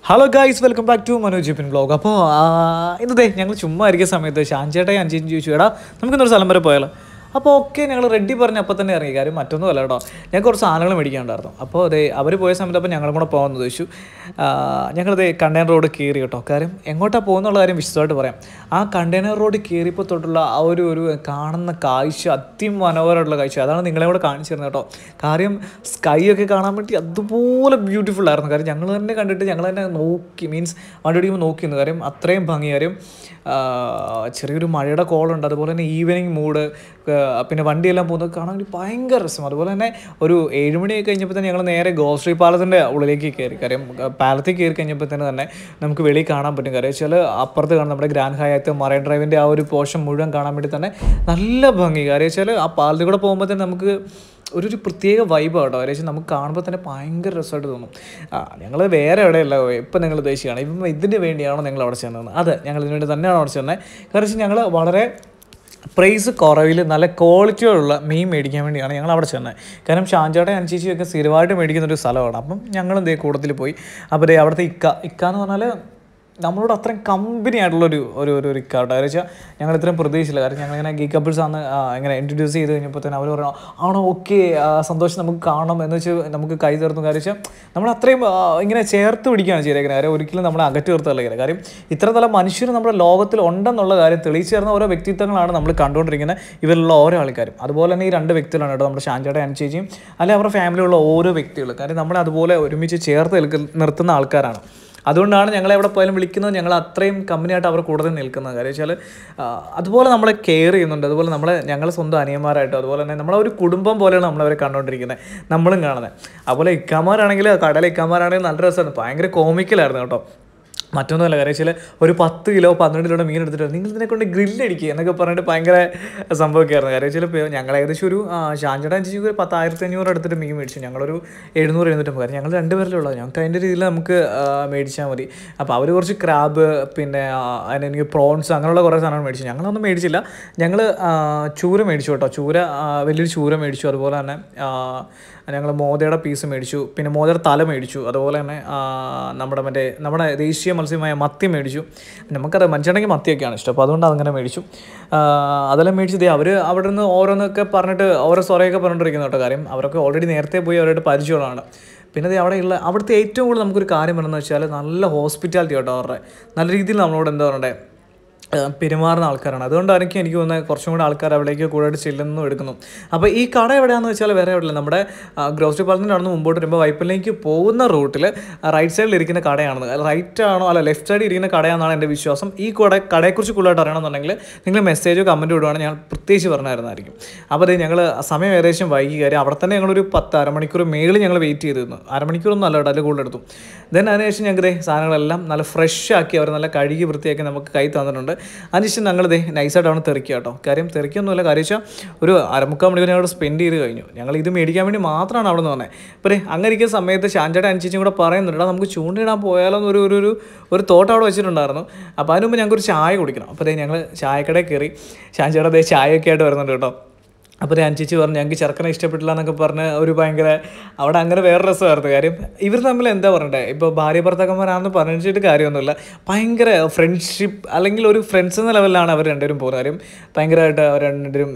Hello guys, welcome back to Manoj Jippin vlog. അപ്പോൾ ഇന്നത്തെ ഞങ്ങൾ ചുമ്മാ ഇരിക്കുന്ന സമയത്ത് ഷാൻചേട്ടായി അഞ്ചേഞ്ച് ചോദിച്ചു, എടാ നമുക്കിന്നൊരു സ്ഥലം വരെ പോയാലോ. അപ്പോൾ ഓക്കെ, ഞങ്ങൾ റെഡി പറഞ്ഞ് അപ്പം തന്നെ ഇറങ്ങി. കാര്യം മറ്റൊന്നും അല്ല കേട്ടോ, ഞാൻ കുറച്ച് സാധനങ്ങൾ മേടിക്കാനുണ്ടായിരുന്നു. അപ്പോൾ അതെ അവർ പോയ സമയത്ത് അപ്പോൾ ഞങ്ങളും കൂടെ പോകാമെന്ന് ചോദിച്ചു. ഞങ്ങളത് കണ്ടെയ്നർ റോഡ് കയറി കേട്ടോ. കാര്യം എങ്ങോട്ടാണ് പോകുന്നുള്ള കാര്യം വിശദമായിട്ട് പറയാം. ആ കണ്ടെയ്നർ റോഡ് കയറിയപ്പോൾ തൊട്ടുള്ള ആ ഒരു കാണുന്ന കാഴ്ച അതിമനോഹരമായിട്ടുള്ള കാഴ്ച, അതാണ് നിങ്ങളെ കൂടെ കാണിച്ചു തരുന്നത് കേട്ടോ. കാര്യം സ്കൈ ഒക്കെ കാണാൻ വേണ്ടി അതുപോലെ ബ്യൂട്ടിഫുൾ ആയിരുന്നു. കാര്യം ഞങ്ങൾ തന്നെ കണ്ടിട്ട് ഞങ്ങൾ തന്നെ നോക്കി, മീൻസ് വണ്ടി ഓടിക്കുമ്പോൾ നോക്കിയിരുന്നു. കാര്യം അത്രയും ഭംഗി. കാര്യം ചെറിയൊരു മഴയുടെ കോളുണ്ട്, അതുപോലെ തന്നെ ഈവനിങ് മൂഡ്, പിന്നെ വണ്ടിയെല്ലാം പോകുന്നത് കാണാൻ വേണ്ടി ഭയങ്കര രസം. അതുപോലെ തന്നെ ഒരു 7 മണി കഴിഞ്ഞപ്പോൾ തന്നെ ഞങ്ങൾ നേരെ ഗോശ്രീ പാലത്തിൻ്റെ ഉള്ളിലേക്ക് കയറി. കാര്യം പാലത്തിൽ കയറി കഴിഞ്ഞപ്പോൾ തന്നെ നമുക്ക് വെളിയിൽ കാണാൻ പറ്റും. കാര്യം വെച്ചാൽ അപ്പുറത്ത് കാണാൻ നമ്മുടെ ഗ്രാൻഡ് ഹയാത്ത് മറൈൻ ഡ്രൈവിൻ്റെ ആ ഒരു പോർഷൻ മുഴുവൻ കാണാൻ വേണ്ടി തന്നെ നല്ല ഭംഗി. കാര്യം വെച്ചാൽ ആ പാലത്തിൽ കൂടെ പോകുമ്പോൾ തന്നെ നമുക്ക് ഒരു പ്രത്യേക വൈബ് കേട്ടോ. കാര്യം നമുക്ക് കാണുമ്പോൾ തന്നെ ഭയങ്കര രസമായിട്ട് തോന്നും. ഞങ്ങൾ വേറെ എവിടെയല്ല ഇപ്പം നിങ്ങൾ ഉദ്ദേശിക്കുകയാണ്, ഇപ്പം ഇതിന് വേണ്ടിയാണോ നിങ്ങൾ അവിടെ ചെന്നത്? അതെ, ഞങ്ങൾ ഇതിന് വേണ്ടി തന്നെയാണ് അവിടെ ചെന്നത്. കാരണം വെച്ചാൽ ഞങ്ങൾ വളരെ പ്രൈസ് കുറവിൽ നല്ല ക്വാളിറ്റിയുള്ള മീൻ മേടിക്കാൻ വേണ്ടിയാണ് ഞങ്ങൾ അവിടെ ചെന്നത്. കാരണം ഷാൻചേട്ടൻ അനുസരിച്ചൊക്കെ സ്ഥിരമായിട്ട് മേടിക്കുന്നൊരു സ്ഥലമാണ്. അപ്പം ഞങ്ങൾ എന്തേ കൂട്ടത്തിൽ പോയി. അപ്പോൾ അവിടുത്തെ ഇക്ക എന്ന് പറഞ്ഞാൽ നമ്മളോട് അത്രയും കമ്പനി ആയിട്ടുള്ളൊരു ഒരു ഇക്കാട്ടോ. കാരണം വെച്ചാൽ ഞങ്ങൾ ഇത്രയും പ്രതീക്ഷിച്ചില്ല. കാരണം ഞങ്ങളിങ്ങനെ ഗീ കപ്പിൾസ് ആണ് ഇങ്ങനെ ഇൻട്രൊഡ്യൂസ് ചെയ്ത് കഴിഞ്ഞപ്പോൾ തന്നെ അവർ പറഞ്ഞു, ആണോ ഓക്കെ സന്തോഷം, നമുക്ക് കാണണം എന്ന് വെച്ച് നമുക്ക് കൈ തീർന്നു. കാര്യം വെച്ചാൽ നമ്മൾ അത്രയും ഇങ്ങനെ ചേർത്ത് പിടിക്കുകയാണ് ചെയ്തേക്കുന്നത്. കാര്യം ഒരിക്കലും നമ്മളെ അകറ്റി നിർത്തല്ല. കാര്യം ഇത്ര നല്ല മനുഷ്യർ നമ്മുടെ ലോകത്തിൽ ഉണ്ടെന്നുള്ള കാര്യം തെളിയിച്ചു തരുന്ന ഓരോ വ്യക്തിത്വങ്ങളാണ് നമ്മൾ കണ്ടുകൊണ്ടിരിക്കുന്നത്, ഇവരിലുള്ള ഓരോ ആൾക്കാരും. അതുപോലെ തന്നെ ഈ 2 വ്യക്തികളാണ് കേട്ടോ, നമ്മുടെ ഷാൻചേട്ടൻ അനുചേച്ചിയും അല്ലെങ്കിൽ അവരുടെ ഫാമിലിയുള്ള ഓരോ വ്യക്തികൾ. കാര്യം നമ്മളെ അതുപോലെ ഒരുമിച്ച് ചേർത്ത് നിർത്തുന്ന ആൾക്കാരാണ്. അതുകൊണ്ടാണ് ഞങ്ങളെ എവിടെ പോയാലും വിളിക്കുന്നത്. ഞങ്ങൾ അത്രയും കമ്പനിയായിട്ട് അവർ കൂടുതൽ നിൽക്കുന്നത്. കാര്യം വെച്ചാൽ അതുപോലെ നമ്മളെ കെയർ ചെയ്യുന്നുണ്ട്. അതുപോലെ ഞങ്ങൾ സ്വന്തം അനിയന്മാരായിട്ടോ, അതുപോലെ തന്നെ നമ്മളെ ഒരു കുടുംബം പോലെയാണ് നമ്മളവരെ കണ്ടുകൊണ്ടിരിക്കുന്നത്, നമ്മളും കാണുന്നത്. അതുപോലെ ഇക്കാമാരാണെങ്കിൽ കടയിലെ ഇക്കാമാരാണെങ്കിൽ നല്ല രസമാണ്, ഭയങ്കര കോമിക്കലായിരുന്നു കേട്ടോ. മറ്റൊന്നുമല്ല. കാര്യം വെച്ചാൽ ഒരു 10 കിലോ 12 കിലോയുടെ മീൻ എടുത്തിട്ട് നിങ്ങൾ ഇതിനെ കൊണ്ട് ഗ്രില്ലടിക്കുക എന്നൊക്കെ പറഞ്ഞിട്ട് ഭയങ്കര സംഭവമൊക്കെയായിരുന്നു. കാര്യം വെച്ചാൽ ഞങ്ങൾ ഏകദേശം ഒരു ഷാൻചേട്ടൻ അഞ്ച് ഒരു 10,500 എടുത്തിട്ട് മീൻ മേടിച്ചു. ഞങ്ങളൊരു 700-750. കാര്യം ഞങ്ങൾ 2 പേരല്ലേ ഉള്ളത്, ഞങ്ങൾക്ക് അതിൻ്റെ രീതിയിൽ നമുക്ക് മേടിച്ചാൽ മതി. അപ്പോൾ അവർ കുറച്ച് ക്രാബ്, പിന്നെ എനിക്ക് പ്രോൺസ്, അങ്ങനെയുള്ള കുറേ സാധനങ്ങൾ മേടിച്ചു. ഞങ്ങളൊന്നും മേടിച്ചില്ല. ഞങ്ങൾ ചൂര മേടിച്ചു കേട്ടോ. വലിയൊരു ചൂര മേടിച്ചു. അതുപോലെ തന്നെ ഞങ്ങൾ മോതയുടെ പീസ് മേടിച്ചു. പിന്നെ മോതയുടെ തല മേടിച്ചു. അതുപോലെ തന്നെ നമ്മുടെ ദേശീയ മത്സ്യമായ മത്തി മേടിച്ചു. നമുക്കത് മനുഷ്യണെങ്കിൽ മത്തിയൊക്കെയാണ് ഇഷ്ടം, അപ്പോൾ അതുകൊണ്ട് അതങ്ങനെ മേടിച്ചു. അതെല്ലാം മേടിച്ചത് അവർ അവിടെ നിന്ന് ഓരോന്നൊക്കെ പറഞ്ഞിട്ട് ഓരോ സ്വറയൊക്കെ പറഞ്ഞിട്ടിരിക്കുന്നു കേട്ടോ. കാര്യം അവരൊക്കെ ഓൾറെഡി നേരത്തെ പോയി അവരുടെ പരിചയമുള്ളതാണ്. പിന്നെ അവിടുത്തെ ഏറ്റവും കൂടുതൽ നമുക്കൊരു കാര്യം പറയുന്നത് വെച്ചാൽ നല്ല ഹോസ്പിറ്റാലിറ്റി കേട്ടോ. അവരുടെ നല്ല രീതിയിൽ നമ്മളോട് എന്താ പറയണ്ടേ പെരുമാറുന്ന ആൾക്കാരാണ്. അതുകൊണ്ടായിരിക്കും എനിക്ക് തോന്നുന്നത് കുറച്ചും കൂടെ ആൾക്കാർ അവിടേക്ക് കൂടുതൽ ചെല്ലുന്നു എടുക്കുന്നു. അപ്പോൾ ഈ കട എവിടെയാണെന്ന് വെച്ചാൽ വേറെ എവിടെയില്ല, നമ്മുടെ ഗ്രോസറി പാലത്തിൻ്റെ അവിടെ നിന്ന് മുമ്പോട്ട് വരുമ്പോൾ വൈപ്പിലേക്ക് പോകുന്ന റൂട്ടിൽ റൈറ്റ് സൈഡിൽ ഇരിക്കുന്ന കടയാണെന്ന്, റൈറ്റ് ആണോ അല്ല ലെഫ്റ്റ് സൈഡിൽ ഇരിക്കുന്ന കടയാണെന്നാണ് എൻ്റെ വിശ്വാസം. ഈ കടയെക്കുറിച്ച് കൂടുതലായിട്ട് അറിയണമെന്നുണ്ടെങ്കിൽ നിങ്ങൾ മെസ്സേജോ കമൻറ്റോ ഇടുവാണെങ്കിൽ ഞാൻ പ്രത്യേകിച്ച് പറഞ്ഞായിരുന്നായിരിക്കും. അപ്പോൾ അത് ഞങ്ങൾ സമയം ഏകദേശം വൈകി. കാര്യം അവിടെ തന്നെ ഞങ്ങളൊരു 10-അരമണിക്കൂർ മേളിൽ ഞങ്ങൾ വെയിറ്റ് ചെയ്തിരുന്നു. അരമണിക്കൂറൊന്നും അല്ല കേട്ടോ, അതിൽ കൂടുതൽ എടുത്തു. ദെൻ അതിനുശേഷം ഞങ്ങൾക്ക് സാധനങ്ങളെല്ലാം നല്ല ഫ്രഷ് ആക്കി അവർ നല്ല കഴുകി വൃത്തിയാക്കി നമുക്ക് കൈ തന്നിട്ടുണ്ട്. അതിനുശേഷം ഞങ്ങൾ നൈസായിട്ട് അവിടെ തെറിക്കുക കേട്ടോ. കാര്യം തെറിക്കൊന്നുമില്ല. കാര്യം വെച്ചാൽ ഒരു 3/4 മണിക്കൂർ ഞങ്ങൾ സ്പെൻഡ് ചെയ്ത് കഴിഞ്ഞു. ഞങ്ങൾ ഇത് മേടിക്കാൻ വേണ്ടി മാത്രമാണ് അവിടെ നിന്ന് വന്നത്. അപ്പോൾ അങ്ങനെ ഇരിക്കുന്ന സമയത്ത് ഷാൻചേട്ടൻ അനുസരിച്ചും കൂടെ പറയുന്നുണ്ട്, നമുക്ക് ചൂണ്ടിടാൻ പോയാലോ എന്നൊരു തോട്ട് അവിടെ വെച്ചിട്ടുണ്ടായിരുന്നു. അപ്പോൾ അതിന് മുമ്പ് ഞങ്ങൾക്കൊരു ചായ കുടിക്കണം. അപ്പോൾ ഞങ്ങൾ ചായക്കടയിൽ കയറി. ഷാൻചേട്ടൻ ചായയൊക്കെ ആയിട്ട് വരുന്നുണ്ട് കേട്ടോ. അപ്പോൾ അനുചേച്ചി പറഞ്ഞു ഞങ്ങൾക്ക് ചെറുക്കനെ ഇഷ്ടപ്പെട്ടില്ല എന്നൊക്കെ പറഞ്ഞ് ഒരു ഭയങ്കര അവിടെ അങ്ങനെ വേറെ രസമായിരുന്നു. കാര്യം ഇവർ തമ്മിൽ എന്താ പറയണ്ടേ, ഇപ്പോൾ ഭാര്യ ഭർത്താക്കന്മാരാണെന്ന് പറഞ്ഞിട്ട് കാര്യമൊന്നുമില്ല, ഭയങ്കര ഫ്രണ്ട്ഷിപ്പ് അല്ലെങ്കിൽ ഒരു ഫ്രണ്ട്സ് എന്ന ലെവലിലാണ് അവർ രണ്ടുപേരും പോകുന്നത്. കാര്യം ഭയങ്കരമായിട്ട് അവർ രണ്ടുപേരും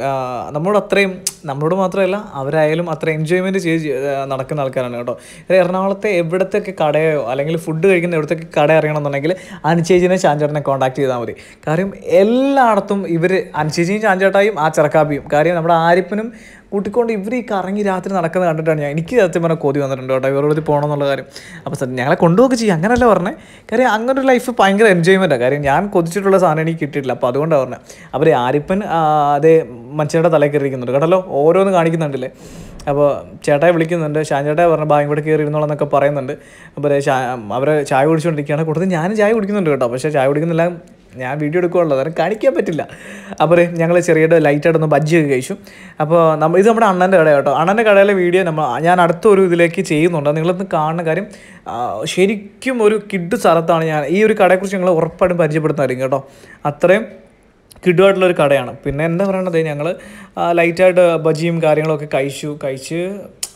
നമ്മളോട് മാത്രമല്ല അവരായാലും അത്ര എൻജോയ്മെൻറ്റ് ചെയ്ത് നടക്കുന്ന ആൾക്കാരാണ് കേട്ടോ. എറണാകുളത്തെ എവിടത്തെയൊക്കെ കടയോ അല്ലെങ്കിൽ ഫുഡ് കഴിക്കുന്ന എവിടത്തെയൊക്കെ കട അറിയണമെന്നുണ്ടെങ്കിൽ അനുചേച്ചിനെ ഷാൻചേട്ടനെ കോൺടാക്ട് ചെയ്താൽ മതി. കാര്യം എല്ലായിടത്തും ഇവർ അനുചേച്ചിയും ഷാൻചേട്ടായും ആ ചെറുക്കാപ്പിയും, കാര്യം നമ്മുടെ ആരിപ്പനും കൂട്ടിക്കൊണ്ട് ഇവർ ഈ കറങ്ങി രാത്രി നടക്കുന്നത് കണ്ടിട്ടാണ് എനിക്ക് സത്യം പറഞ്ഞാൽ കൊതി വന്നിട്ടുണ്ട് കേട്ടോ ഇവരോട് പോകണമെന്നുള്ള കാര്യം. അപ്പോൾ ഞങ്ങളെ കൊണ്ടുപോകുക ചെയ്യും, അങ്ങനെയല്ല പറഞ്ഞത്. കാര്യം അങ്ങനൊരു ലൈഫ് ഭയങ്കര എൻജോയ്മെൻറ്റാണ്. കാര്യം ഞാൻ കൊതിച്ചിട്ടുള്ള സാധനം എനിക്ക് കിട്ടിയിട്ടില്ല, അപ്പോൾ അതുകൊണ്ടാണ് പറഞ്ഞത്. അവർ ആരിപ്പൻ അതേ മനുഷ്യരുടെ തലയിൽ കയറിയിരിക്കുന്നുണ്ട് കേട്ടല്ലോ, ഓരോന്ന് കാണിക്കുന്നുണ്ടല്ലേ. അപ്പോൾ ചേട്ടായി വിളിക്കുന്നുണ്ട്, ഷാൻചേട്ടായി പറഞ്ഞ ബാങ്ക് ഇവിടെ കയറി ഇരുന്നോളെന്നൊക്കെ പറയുന്നുണ്ട്. അപ്പോൾ അവർ ചായ കുടിച്ചുകൊണ്ടിരിക്കുകയാണ്. കൂടുതൽ ഞാനും ചായ കുടിക്കുന്നുണ്ട് കേട്ടോ. പക്ഷേ ചായ കുടിക്കുന്നില്ല, ഞാൻ വീഡിയോ എടുക്കുകയുള്ളൂ, അതാണ് കാണിക്കാൻ പറ്റില്ല. അപ്പോൾ ഞങ്ങൾ ചെറിയ ലൈറ്റായിട്ടൊന്ന് ബജ്ജിയൊക്കെ കഴിച്ചു. അപ്പോൾ ഇത് നമ്മുടെ അണ്ണൻ്റെ കട കേട്ടോ. അണ്ണൻ്റെ കടയിലെ വീഡിയോ ഞാൻ അടുത്തൊരു ഇതിലേക്ക് ചെയ്യുന്നുണ്ട്, നിങ്ങളൊന്ന് കാണുന്ന. കാര്യം ശരിക്കും ഒരു കിഡ് സ്ഥലത്താണ് ഞാൻ ഈ ഒരു കടയെക്കുറിച്ച് ഞങ്ങൾ ഉറപ്പായിട്ടും പരിചയപ്പെടുന്നതായിരിക്കും കേട്ടോ. അത്രയും കിടുവായിട്ടുള്ളൊരു കടയാണ്. പിന്നെ എന്താ പറയണത്, ഞങ്ങൾ ലൈറ്റായിട്ട് ബജിയും കാര്യങ്ങളൊക്കെ കഴിച്ച്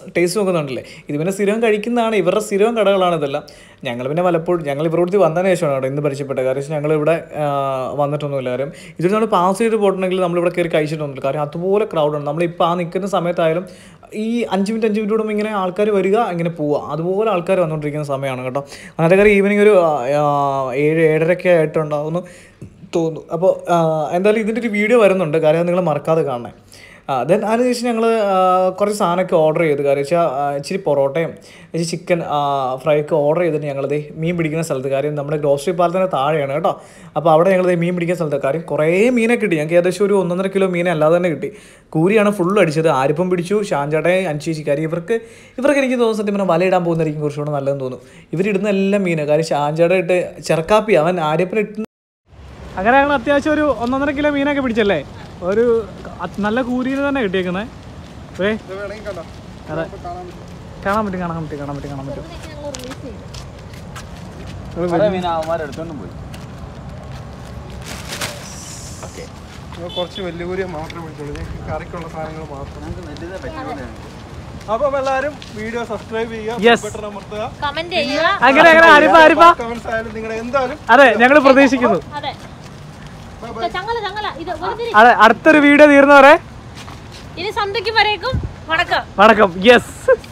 ടേസ്റ്റ് നോക്കുന്നുണ്ടല്ലേ. ഇത് പിന്നെ സ്ഥിരം കഴിക്കുന്നതാണ്, ഇവരുടെ സ്ഥിരം കടകളാണ് ഇതെല്ലാം. ഞങ്ങൾ പിന്നെ പലപ്പോഴും ഞങ്ങൾ ഇവരോട് വന്നതിന് ശേഷമാണ് കേട്ടോ ഇന്ന് പരിചയപ്പെട്ടത്. കാരണം ഞങ്ങളിവിടെ വന്നിട്ടൊന്നുമില്ല. കാര്യം ഇതൊരു നമ്മൾ പാസ് ചെയ്ത് പോയിട്ടുണ്ടെങ്കിൽ നമ്മളിവിടെ കയറി കഴിച്ചിട്ടൊന്നുമില്ല. കാരണം അതുപോലെ ക്രൗഡാണ്. നമ്മളിപ്പോൾ ആ നിൽക്കുന്ന സമയത്തായാലും ഈ 5 മിനിറ്റ് കൂടുമ്പോൾ ഇങ്ങനെ ആൾക്കാർ വരിക ഇങ്ങനെ പോവുക, അതുപോലെ ആൾക്കാർ വന്നുകൊണ്ടിരിക്കുന്ന സമയമാണ് കേട്ടോ. അന്നത്തെ കാര്യം ഈവനിങ് ഒരു 7-7:30 ആയിട്ടുണ്ടാവുമെന്ന് തോന്നുന്നു. അപ്പോൾ എന്തായാലും ഇതിൻ്റെ ഒരു വീഡിയോ വരുന്നുണ്ട്, കാര്യം നിങ്ങൾ മറക്കാതെ കാണണേ. ദെൻ അതിനുശേഷം ഞങ്ങൾ കുറച്ച് സാധനമൊക്കെ ഓർഡർ ചെയ്ത്. കാര്യം വെച്ചാൽ ഇച്ചിരി പൊറോട്ടയും ഇച്ചിരി ചിക്കൻ ഫ്രൈ ഒക്കെ ഓർഡർ ചെയ്തിട്ട് ഞങ്ങളത് മീൻ പിടിക്കുന്ന സ്ഥലത്ത്, കാര്യം നമ്മുടെ ഗ്രോസറി പാലത്തിൻ്റെ താഴെയാണ് കേട്ടോ. അപ്പോൾ അവിടെ ഞങ്ങളത് മീൻ പിടിക്കുന്ന സ്ഥലത്ത്, കാര്യം കുറേ മീനെ കിട്ടി. ഞങ്ങൾക്ക് ഏകദേശം ഒരു 1.5 കിലോ മീനെ അല്ലാതെ തന്നെ കിട്ടി. കൂരിയാണ് ഫുള്ള് അടിച്ചത്. ആരിപ്പം പിടിച്ചു, ഷാൻചേട്ടയെ അഞ്ചേച്ചി. കാര്യം ഇവർക്ക് എനിക്ക് തോന്നുന്നു സത്യം പറഞ്ഞാൽ വലയിടാൻ പോകുന്നതായിരിക്കും കുറച്ചുകൂടെ നല്ലതെന്ന് തോന്നുന്നു. ഇവരിടുന്ന എല്ലാം മീന്. കാര്യം ഷാൻചേട്ട ഇട്ട് ചെറുക്കാപ്പി അവൻ ആര്യപ്പനിട്ട്. അങ്ങനെ ഞങ്ങൾ അത്യാവശ്യം ഒരു 1.5 കിലോ മീനൊക്കെ പിടിച്ചല്ലേ. ഒരു നല്ല കൂരിയിൽ തന്നെ കിട്ടിയേക്കുന്നത്. അതെ, കാണാൻ പറ്റും. കുറച്ച് വലിയ കൂരിയ മാത്രമേ പിടിച്ചുള്ളൂ, കറിക്കുള്ള സാധനങ്ങൾ മാത്രം. അപ്പം എല്ലാവരും വീഡിയോ സബ്സ്ക്രൈബ് ചെയ്യുക, കമന്റ് നിങ്ങളുടെ എന്തായാലും അതെ ഞങ്ങൾ പ്രതീക്ഷിക്കുന്നു. അതെ, അടുത്തൊരു വീഡിയോ തീർന്നവരെ ഇനി സന്ധ്യയ്ക്ക് വരേക്കും വണക്കം. യെസ്.